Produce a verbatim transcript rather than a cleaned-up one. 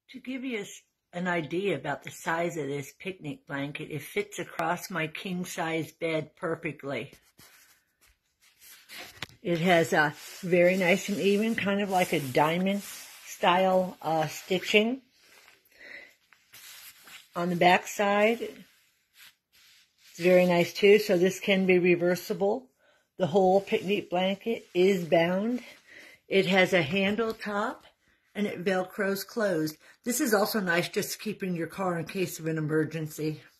To give you an idea about the size of this picnic blanket, it fits across my king-size bed perfectly. It has a very nice and even, kind of like a diamond style uh, stitching on the back side. It's very nice too, so this can be reversible. The whole picnic blanket is bound. It has a handle top and it velcros closed. This is also nice just to keep in your car in case of an emergency.